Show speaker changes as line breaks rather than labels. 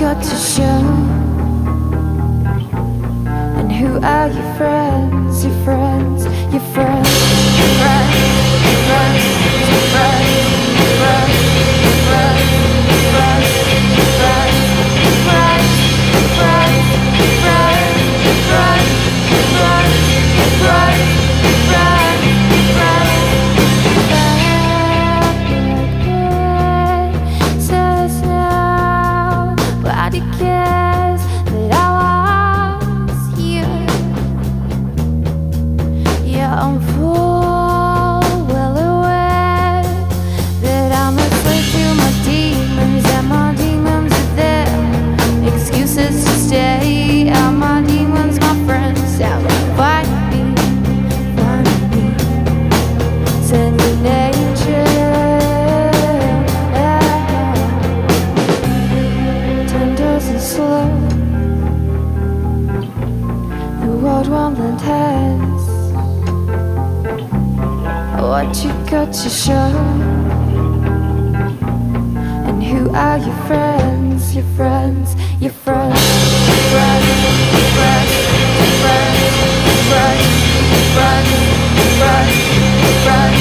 got to show? And who are your friends, your friends, your friends, your friends, your friends, your friends, your friends, your friends, your friends, your friends, your friends, your friends, your friends, your friends, your friends, your friends, your friends, your friends. Says now, but he cares that I was here. Yeah, I'm full well aware that I'm a slave to my demons, and my demons are there. Excuses to stay, and my demons, my friends, out find me, sending angels, tenders and slow. The world won't has what you got to show. And who are your friends, your friends, your friends, your friends, your friends, your friends, your friends, your friends, your friends, your friends.